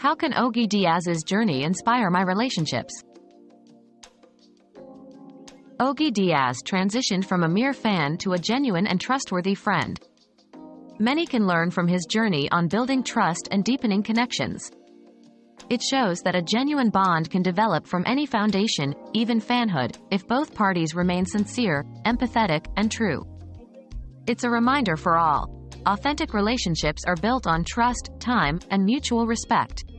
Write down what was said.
How can Ogie Diaz's journey inspire my relationships? Ogie Diaz transitioned from a mere fan to a genuine and trustworthy friend. Many can learn from his journey on building trust and deepening connections. It shows that a genuine bond can develop from any foundation, even fanhood, if both parties remain sincere, empathetic, and true. It's a reminder for all. Authentic relationships are built on trust, time, and mutual respect.